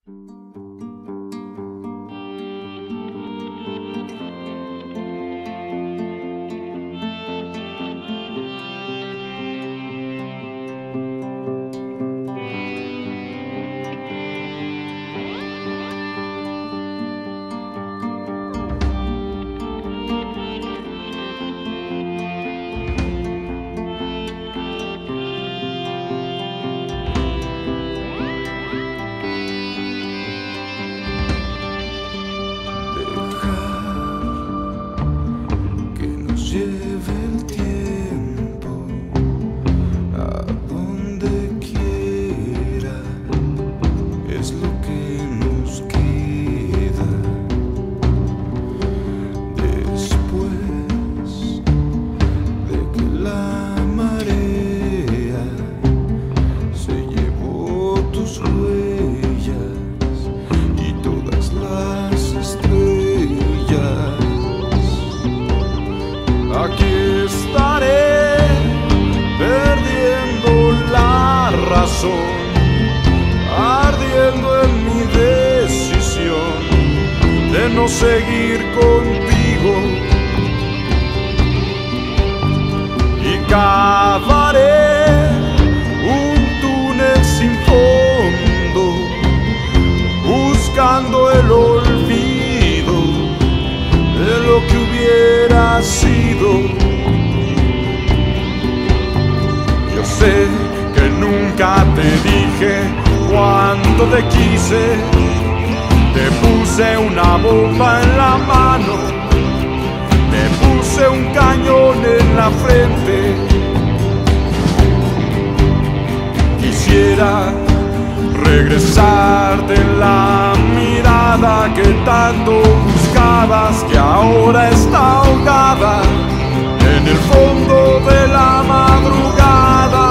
Lleve el tiempo a donde quiera, es lo que nos queda. Después de que la marea se llevó tus huellas y todas las estrellas, aquí estaré perdiendo la razón, ardiendo en mi decisión de no seguir contigo, y cavaré un túnel sin fondo, buscando el olvido de lo que hubiera sido. Yo sé que nunca te dije cuánto te quise, te puse una bomba en la mano, te puse un cañón en la frente. Quisiera regresarte la mirada que tanto buscabas, que ahora está ahogada en el fondo de la madrugada.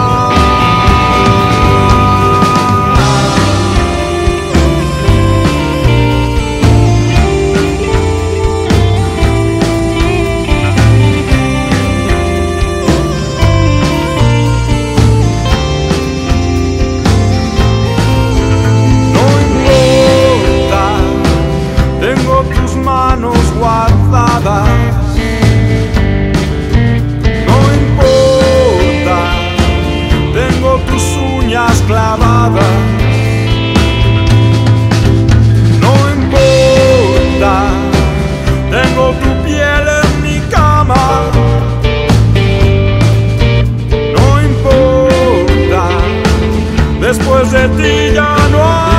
Guardadas, no importa, tengo tus uñas clavadas, no importa, tengo tu piel en mi cama, no importa, después de ti ya no hay